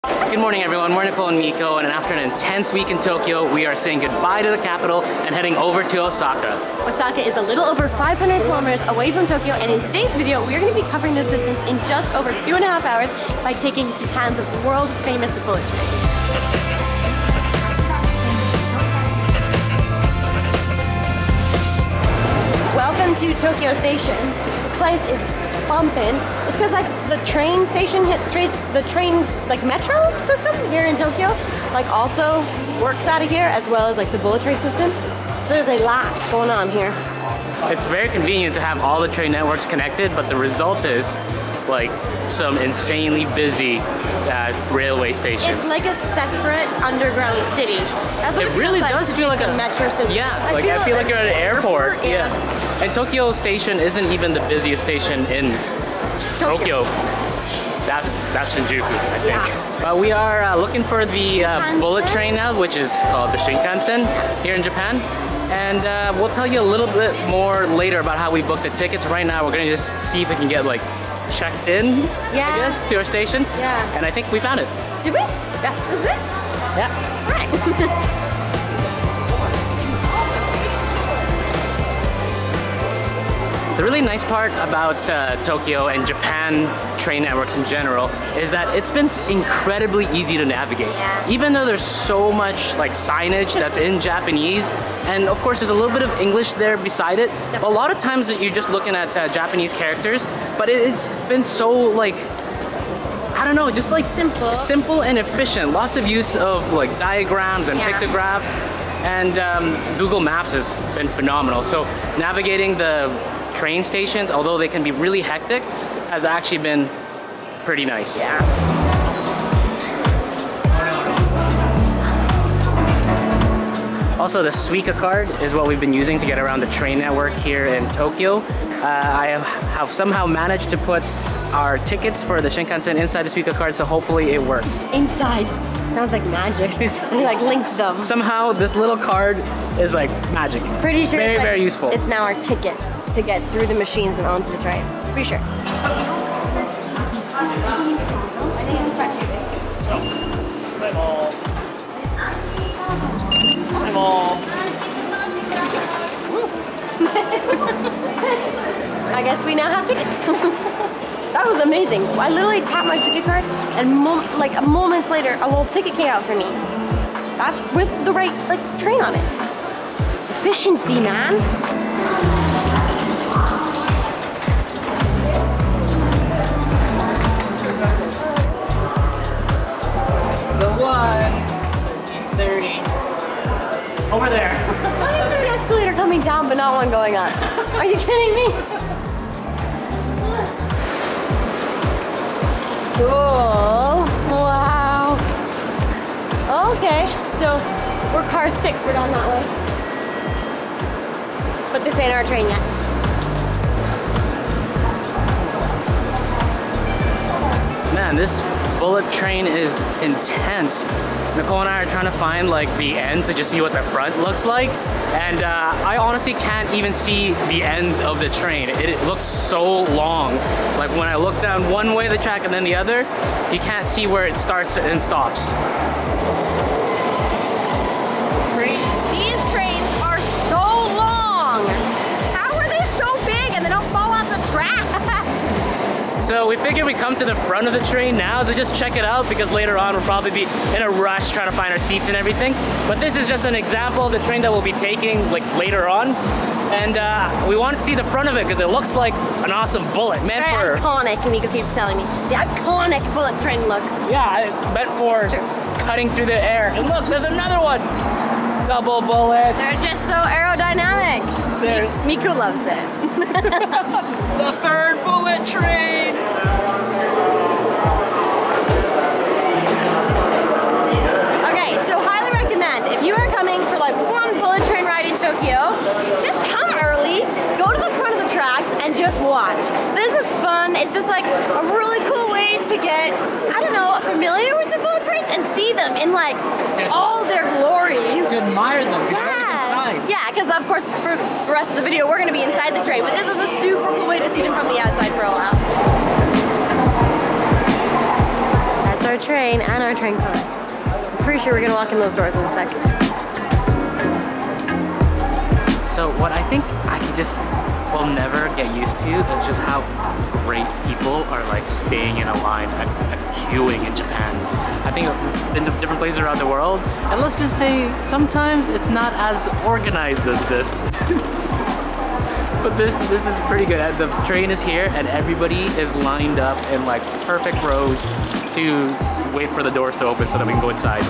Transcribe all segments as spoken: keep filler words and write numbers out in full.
Good morning everyone, we're Nicole and Miko, and after an intense week in Tokyo, we are saying goodbye to the capital and heading over to Osaka. Osaka is a little over five hundred kilometers away from Tokyo, and in today's video, we are going to be covering this distance in just over two and a half hours by taking Japan's world-famous bullet trains. Welcome to Tokyo Station. This place is bumping. It's because like the train station hit the train like metro system here in Tokyo like also works out of here, as well as like the bullet train system. So there's a lot going on here. It's very convenient to have all the train networks connected, but the result is like some insanely busy uh, railway stations. It's like a separate underground city. That's what it, it really like does feel like a metro system. Yeah, I like feel I feel like, like you're at an airport. airport yeah. yeah. And Tokyo Station isn't even the busiest station in Tokyo. Tokyo. That's that's Shinjuku, I think. Yeah. But we are uh, looking for the uh, bullet train now, which is called the Shinkansen here in Japan. And uh, we'll tell you a little bit more later about how we booked the tickets. Right now, we're gonna just see if we can get like checked in, yeah. I guess, to our station. Yeah. And I think we found it. Did we? Yeah. This is it? Yeah. All right. The really nice part about uh, Tokyo and Japan train networks in general is that it's been incredibly easy to navigate. Yeah. Even though there's so much like signage that's in Japanese, and of course there's a little bit of English there beside it, but a lot of times you're just looking at uh, Japanese characters, but it's been so like, I don't know, just like simple. Simple and efficient. Lots of use of like diagrams and yeah. pictographs, and um, Google Maps has been phenomenal. So navigating the train stations, although they can be really hectic, has actually been pretty nice. Yeah. Also, the Suica card is what we've been using to get around the train network here in Tokyo. Uh, I have somehow managed to put our tickets for the Shinkansen inside the Suica card, so hopefully it works. Inside. Sounds like magic. Like links them. Somehow this little card is like magic. Pretty sure very, it's like, very useful. It's now our ticket to get through the machines and onto the train. Pretty sure. I guess we now have tickets. That was amazing. I literally tapped my ticket card, and mo like a moments later, a little ticket came out for me. That's with the right like train on it. Efficiency, man. That's the one. thirteen thirty. Over there. Why is there an escalator coming down but not one going up? Are you kidding me? Cool. Wow. Okay, so we're car six, we're down that way. But this ain't our train yet. Man, this bullet train is intense. Nicole and I are trying to find like the end to just see what the front looks like. And uh, I honestly can't even see the end of the train. It, it looks so long. Like when I look down one way of the track and then the other, you can't see where it starts and stops. These trains are so long. How are they so big and they don't fall off the track? So we figured we'd come to the front of the train now to just check it out, because later on we'll probably be in a rush trying to find our seats and everything. But this is just an example of the train that we'll be taking like later on. And uh, we wanted to see the front of it because it looks like an awesome bullet. Meant Very for iconic, Miko keeps telling me. The iconic bullet train look. Yeah, meant for cutting through the air. And look, there's another one. Double bullet. They're just so aerodynamic. They're Miko loves it. The third bullet train. Okay, so highly recommend, if you are coming for like one bullet train ride in Tokyo, just come early, go to the front of the tracks and just watch. This is fun. It's just like a really cool way to get, I don't know, familiar with the bullet trains and see them in like all their glory. To admire them. Yeah, yeah, because of course for the rest of the video we're going to be inside the train, but this is a super cool way to see them from the outside for a while. That's That's our train and our train car. I'm pretty sure we're gonna walk in those doors in a second. So what I think I can just will never get used to is just how great people are like staying in a line and, and queuing in Japan. I think I've been to different places around the world, and let's just say sometimes it's not as organized as this. But this this is pretty good. The train is here and everybody is lined up in like perfect rows to wait for the doors to open so that we can go inside.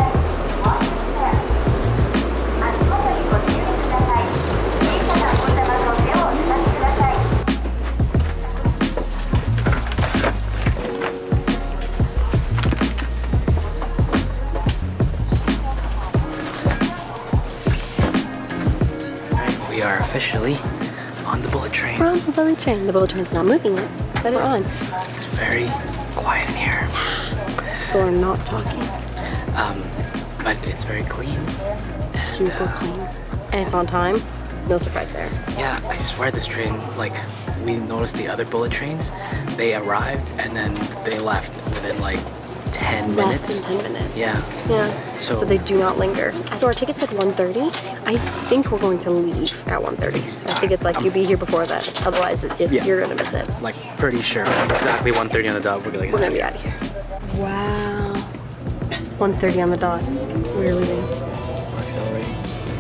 Alright, we are officially on the bullet train. We're on the bullet train. The bullet train's not moving yet. Let it on. It's very quiet in here. People are not talking. Um, but it's very clean. Super and, uh, clean. And it's on time. No surprise there. Yeah, I swear this train, like, we noticed the other bullet trains, they arrived and then they left within like ten minutes. Less than ten minutes. Yeah. Yeah. So, so they do not linger. So our ticket's at one thirty. I think we're going to leave at one thirty. So I think it's like you be here before that. Otherwise, it, it's, yeah. you're gonna miss it. Like pretty sure exactly one thirty on the dot. We're gonna, we're gonna be out of here. Wow. one thirty on the dot. We're leaving. We're accelerating.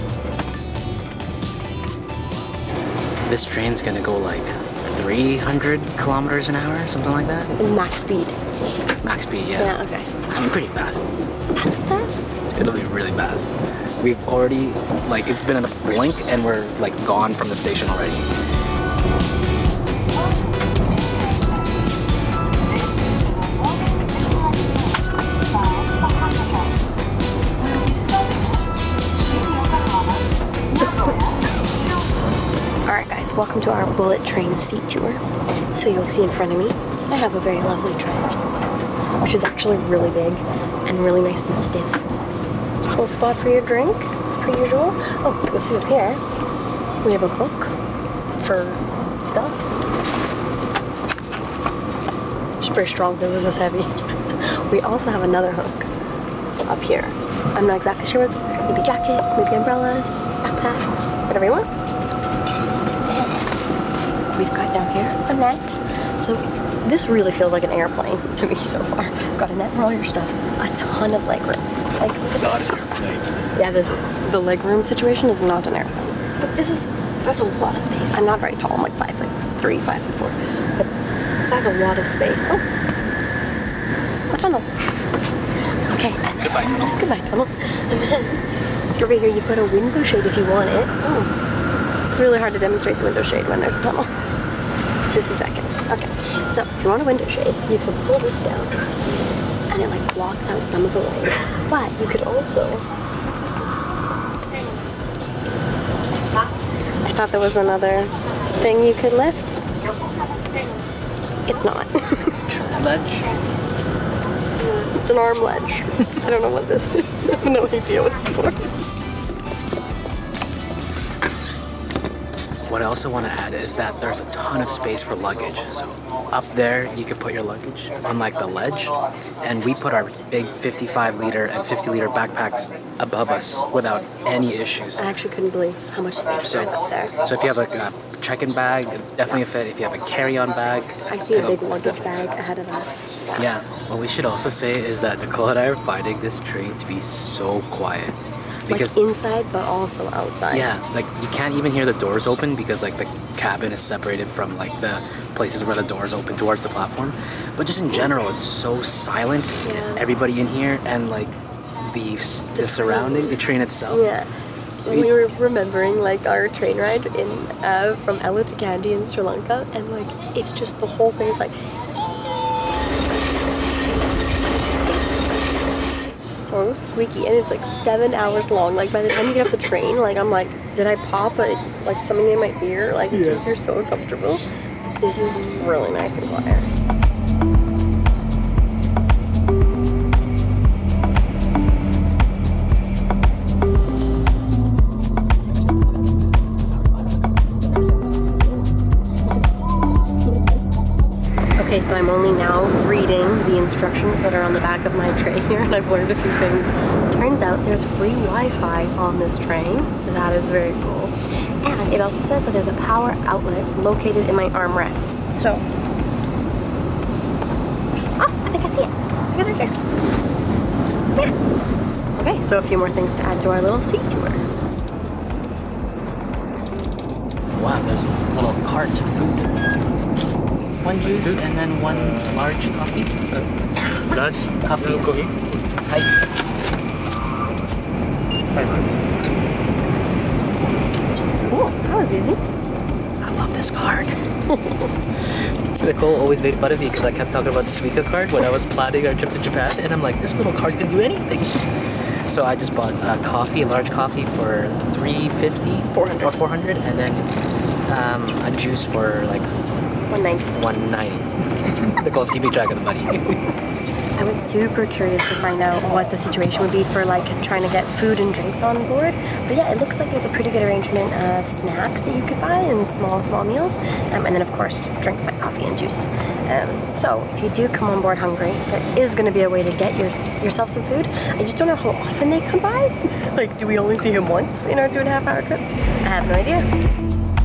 This train's gonna go like three hundred kilometers an hour, something like that. Max speed. Max speed, yeah. Yeah, okay. I mean, pretty fast. That's fast. It'll be really fast. We've already, like, it's been in a blink and we're like gone from the station already. Alright guys, welcome to our bullet train seat tour. So you'll see in front of me, I have a very lovely train, which is actually really big and really nice and stiff. A little spot for your drink, as per usual. Oh, you'll see up here, we have a hook for stuff. It's pretty strong because this is heavy. We also have another hook up here. I'm not exactly sure what it's for. Maybe jackets, maybe umbrellas, backpacks, whatever you want. We've got down here a net. So this really feels like an airplane to me so far. Got a net for all your stuff. A ton of leg room. Like, Not an airplane. yeah, this is, the leg room situation is not an airplane. But this is, that's a lot of space. I'm not very tall. I'm like five foot three, five foot four. But that's a lot of space. Oh, a tunnel. Okay. Goodbye, tunnel. Goodbye, tunnel. And then over here you've got a window shade if you want it. Oh, it's really hard to demonstrate the window shade when there's a tunnel. Just a second. Okay, so if you want a window shade, you can pull this down and it like blocks out some of the light. But you could also, I thought there was another thing you could lift. It's not. Ledge? It's an arm ledge. I don't know what this is. I have no idea what it's for. What I also want to add is that there's a ton of space for luggage. So up there, you could put your luggage on like the ledge, and we put our big fifty-five liter and fifty liter backpacks above us without any issues. I actually couldn't believe how much space So, there is up there. so if you have like a check-in bag, it's definitely a fit. If you have a carry-on bag, I see a it'll- big luggage bag ahead of us. Yeah. What we should also say is that Nicole and I are finding this train to be so quiet. Because like inside, but also outside. yeah, like you can't even hear the doors open because like the cabin is separated from like the places where the doors open towards the platform. But just in general, it's so silent. Yeah. Everybody in here and like the the surrounding, the train itself. Yeah. We were remembering like our train ride in uh, from Ella to Kandy in Sri Lanka, and like it's just the whole thing is like so squeaky, and it's like seven hours long. Like by the time you get off the train, like I'm like, did I pop a, like something in my ear? Like it just, you're so uncomfortable. This is really nice and quiet. Okay, so I'm only now reading the instructions that are on the back of my tray here, and I've learned a few things. Turns out there's free Wi-Fi on this train. That is very cool. And it also says that there's a power outlet located in my armrest. So, ah, I think I see it. I think it's right here. Yeah. Okay, so a few more things to add to our little seat tour. Wow, there's a little cart of food. One juice and then one large coffee. Large coffee. Coffee. Hi. Cool, that was easy. I love this card. Nicole always made fun of me because I kept talking about the Suica card when I was planning our trip to Japan, and I'm like, this little card can do anything. So I just bought a coffee, a large coffee for three fifty, four hundred, or four hundred, and then um, a juice for like one ninety. one ninety. Nicole's keeping track of the money. I was super curious to find out what the situation would be for like trying to get food and drinks on board. But yeah, it looks like there's a pretty good arrangement of snacks that you could buy and small, small meals. Um, and then of course, drinks like coffee and juice. Um, so if you do come on board hungry, there is gonna be a way to get your, yourself some food. I just don't know how often they come by. Like, do we only see him once in our two and a half hour trip? I have no idea.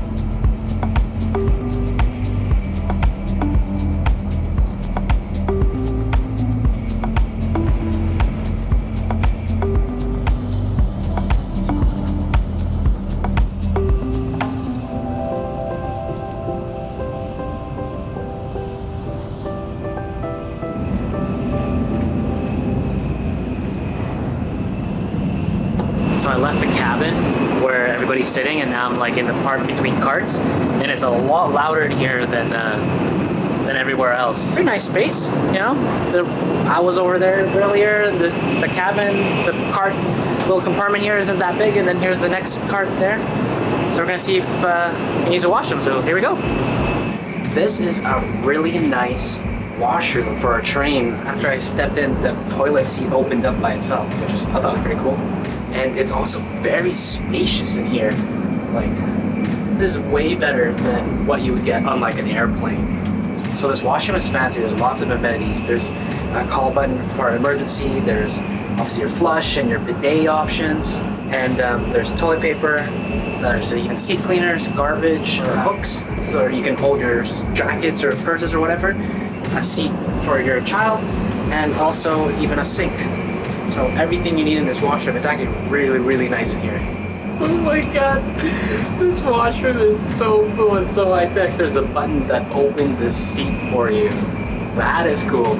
So I left the cabin where everybody's sitting, and now I'm like in the part between carts, and it's a lot louder in here than uh, than everywhere else. Pretty nice space, you know. The, I was over there earlier. This the cabin, the cart, little compartment here isn't that big, and then here's the next cart there. So we're gonna see if uh, we can use a washroom. So here we go. This is a really nice washroom for a train. After I stepped in, the toilet seat opened up by itself, which is, I thought was pretty cool. And it's also very spacious in here. Like, this is way better than what you would get on like an airplane. So this washroom is fancy. There's lots of amenities. There's a call button for an emergency. There's obviously your flush and your bidet options. And um, there's toilet paper. There's even seat cleaners, garbage, or hooks. So you can hold your jackets or purses or whatever. A seat for your child, and also even a sink. So everything you need in this washroom, it's actually really, really nice in here. Oh my god, this washroom is so cool and so high tech. There's a button that opens this seat for you. That is cool.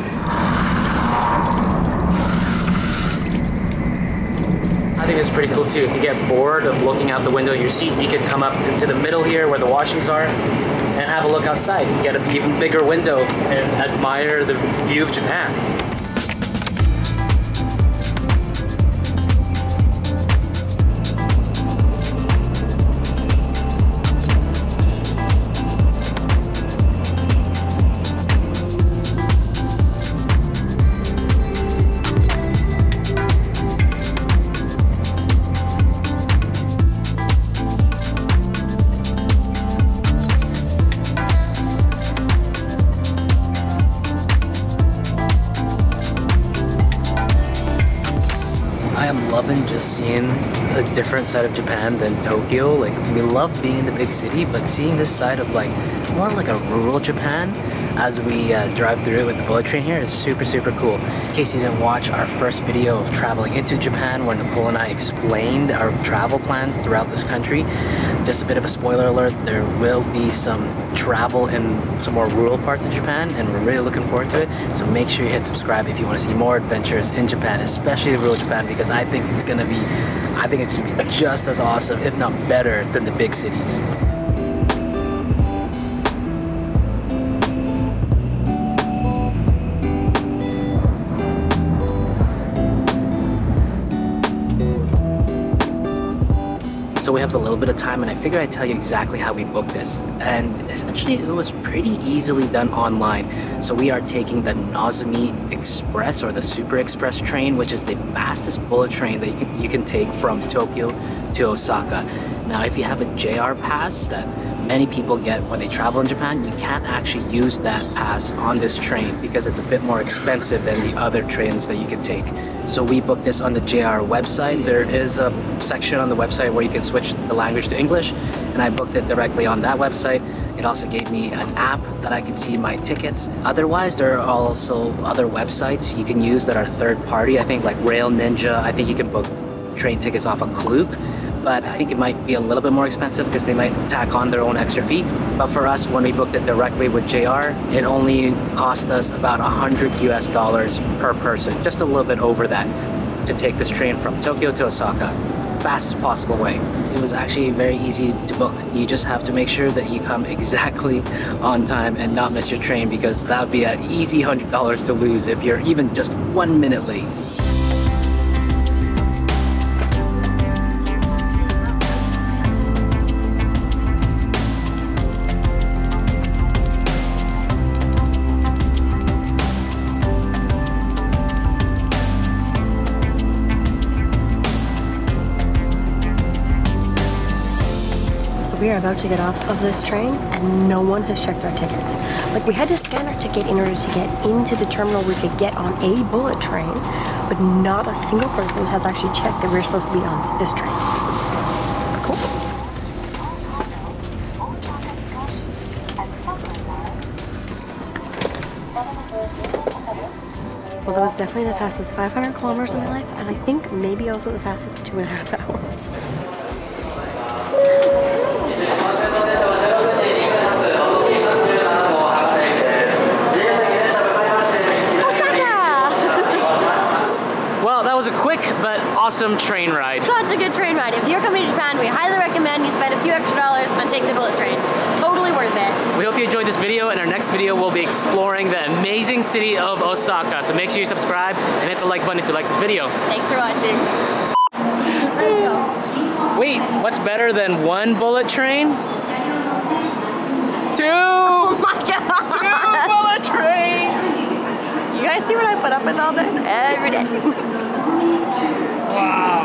I think it's pretty cool too. If you get bored of looking out the window of your seat, you can come up into the middle here where the washrooms are and have a look outside. You get an even bigger window and admire the view of Japan. Loving just seeing a different side of Japan than Tokyo. Like, we love being in the big city, but seeing this side of like more like a rural Japan as we uh, drive through it with the bullet train here is super, super cool. In case you didn't watch our first video of traveling into Japan where Nicole and I explained our travel plans throughout this country, just a bit of a spoiler alert, there will be some travel in some more rural parts of Japan, and we're really looking forward to it. So make sure you hit subscribe if you want to see more adventures in Japan, especially rural Japan, because I think it's gonna be, I think it's gonna be just as awesome, if not better, than the big cities. So we have a little bit of time, and I figured I'd tell you exactly how we booked this. And essentially, it was pretty easily done online. So we are taking the Nozomi Express, or the Super Express train, which is the fastest bullet train that you can, you can take from Tokyo to Osaka. Now, if you have a J R pass that many people get when they travel in Japan, you can't actually use that pass on this train because it's a bit more expensive than the other trains that you can take. So we booked this on the J R website. There is a section on the website where you can switch the language to English, and I booked it directly on that website. It also gave me an app that I can see my tickets. Otherwise, there are also other websites you can use that are third party. I think like Rail Ninja, I think you can book train tickets off of Klook. But I think it might be a little bit more expensive because they might tack on their own extra fee. But for us, when we booked it directly with J R, it only cost us about one hundred U S dollars per person, just a little bit over that, to take this train from Tokyo to Osaka, fastest possible way. It was actually very easy to book. You just have to make sure that you come exactly on time and not miss your train, because that would be an easy one hundred dollars to lose if you're even just one minute late. We are about to get off of this train and no one has checked our tickets. Like, we had to scan our ticket in order to get into the terminal we could get on a bullet train, but not a single person has actually checked that we're supposed to be on this train. Cool. Well, that was definitely the fastest five hundred kilometers in my life, and I think maybe also the fastest two and a half hours. That was a quick but awesome train ride. Such a good train ride. If you're coming to Japan, we highly recommend you spend a few extra dollars and take the bullet train. Totally worth it. We hope you enjoyed this video. In our next video, we'll be exploring the amazing city of Osaka. So make sure you subscribe and hit the like button if you like this video. Thanks for watching. Let's go. Wait, what's better than one bullet train? Two! Oh my god! Two bullet trains! You guys see what I put up with all day? Every day. Wow.